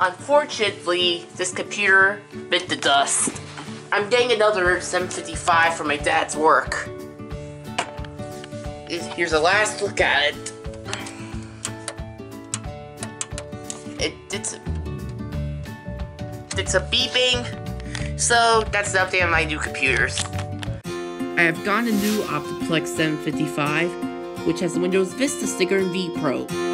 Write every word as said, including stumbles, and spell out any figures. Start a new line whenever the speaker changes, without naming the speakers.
unfortunately, this computer bit the dust. I'm getting another seven fifty-five from my dad's work. Here's a last look at it. It it's it's a beeping. So that's the update on my new computers. I have gotten a new OptiPlex seven fifty-five, which has the Windows Vista sticker and V Pro.